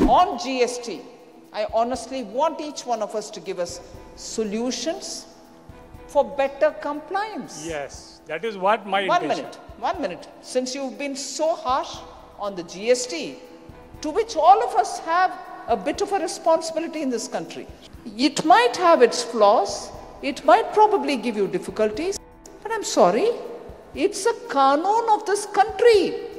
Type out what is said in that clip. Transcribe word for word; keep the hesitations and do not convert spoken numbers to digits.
On G S T, I honestly want each one of us to give us solutions for better compliance. Yes, that is what my One intention. minute, one minute. Since you've been so harsh on the G S T, to which all of us have a bit of a responsibility in this country. It might have its flaws, it might probably give you difficulties, but I'm sorry, it's a kanoon of this country.